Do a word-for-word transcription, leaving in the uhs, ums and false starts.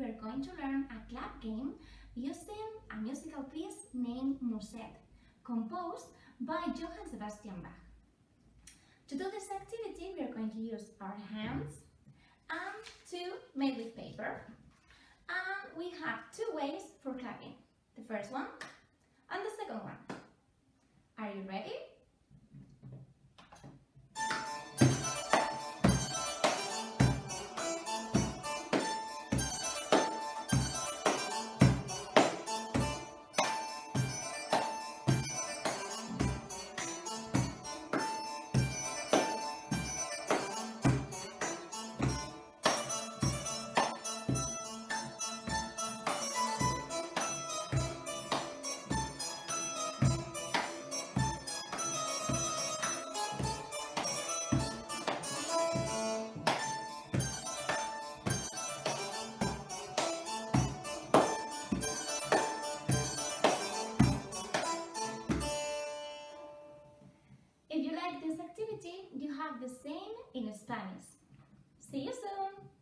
we are going to learn a clap game using a musical piece named Musette, composed by Johann Sebastian Bach. To do this activity, we are going to use our hands and two made with paper. And we have two ways for clapping. The first one and the second one. Are you ready? If you like this activity, you have the same in Spanish. See you soon!